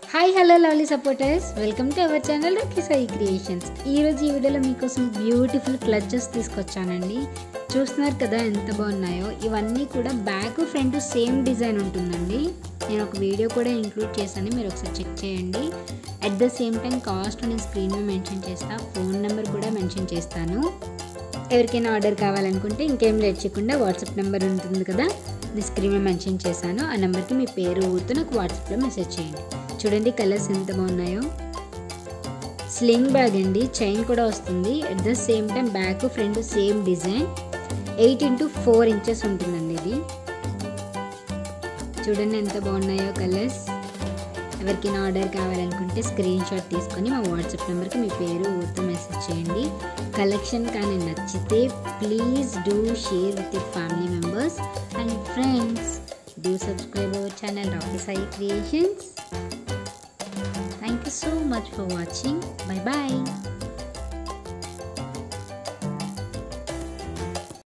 Hi hello lovely supporters, welcome to our channel Rocky Sai creations. ఈరోజు ఈ వీడియోలో మీకోసం బ్యూటిఫుల్ క్లచెస్ తీసుకొచ్చానండి. చూస్తున్నారు కదా ఎంత బాగున్నాయో. ఇవన్నీ కూడా బ్యాక్ ఫ్రంట్ సేమ్ డిజైన్ ఉంటుందండి. నేను ఒక వీడియో కూడా ఇంక్లూడ్ చేశాను, మీరు ఒకసారి చెక్ చేయండి. At the same time cost నేను స్క్రీన్ మీద మెన్షన్ చేస్తాను, ఫోన్ నెంబర్ కూడా మెన్షన్ చేస్తాను. ఎవరికైనా ఆర్డర్ కావాలనుకుంటే ఇంకేం లేట్ చేయకుండా వాట్సాప్ నెంబర్ ఉంటుంది కదా, నేను స్క్రీన్ మీద మెన్షన్ చేశాను. ఆ నెంబర్కి మీ పేరు ఊరితో నాకు వాట్సాప్లో మెసేజ్ చేయండి. చూడండి కలర్స్ ఎంత బాగున్నాయో. స్లింగ్ బ్యాగ్ అండి, చైన్ కూడా వస్తుంది. At the same time back front same design. 8x4 inches ఉంటుందండి ఇది. చూడండి ఎంత బాగున్నాయో కలర్స్. ఎవరికైనా ఆర్డర్ కావాలనుకుంటే స్క్రీన్ షాట్ తీసుకొని మా వాట్సాప్ నెంబర్కి మీ పేరు ఊరితో మెసేజ్ చేయండి. కలెక్షన్ కానీ నచ్చితే please do share with your family members and friends. Do subscribe our channel Rocky Sai creations. Thank you so much for watching. Bye bye.